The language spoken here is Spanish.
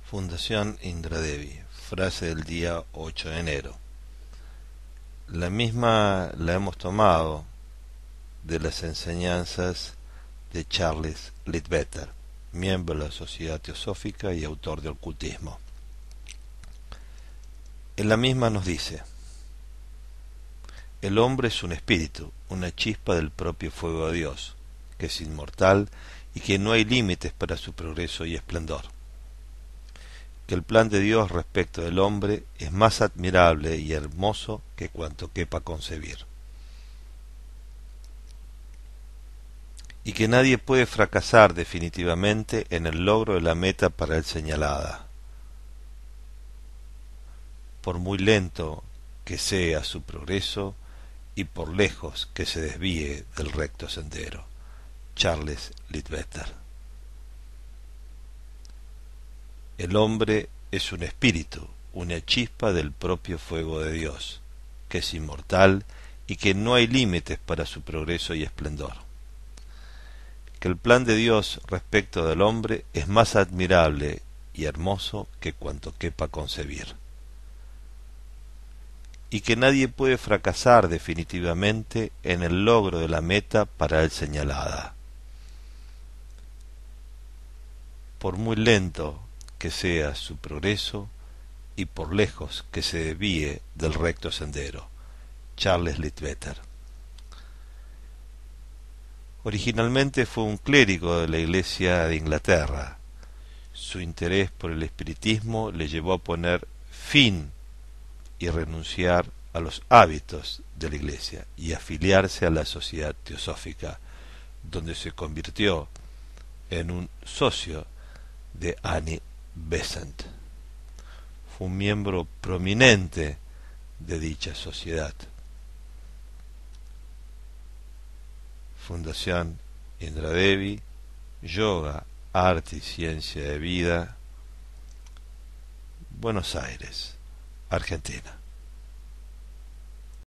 Fundación Indra Devi, frase del día 8 de enero. La misma la hemos tomado de las enseñanzas de Charles Leadbeater, miembro de la Sociedad Teosófica y autor de Ocultismo. En la misma nos dice: el hombre es un espíritu, una chispa del propio fuego de Dios, que es inmortal y que no hay límites para su progreso y esplendor. Que el plan de Dios respecto del hombre es más admirable y hermoso que cuanto quepa concebir. Y que nadie puede fracasar definitivamente en el logro de la meta para él señalada, por muy lento que sea su progreso y por lejos que se desvíe del recto sendero. Charles Leadbeater. El hombre es un espíritu, una chispa del propio fuego de Dios, que es inmortal y que no hay límites para su progreso y esplendor. Que el plan de Dios respecto del hombre es más admirable y hermoso que cuanto quepa concebir. Y que nadie puede fracasar definitivamente en el logro de la meta para él señalada, por muy lento que sea su progreso y por lejos que se desvíe del recto sendero. Charles Leadbeater. Originalmente fue un clérigo de la Iglesia de Inglaterra. Su interés por el espiritismo le llevó a poner fin y renunciar a los hábitos de la Iglesia y afiliarse a la Sociedad Teosófica, donde se convirtió en un socio de Annie Besant. Fue un miembro prominente de dicha sociedad. Fundación Indra Devi, Yoga, Arte y Ciencia de Vida, Buenos Aires, Argentina.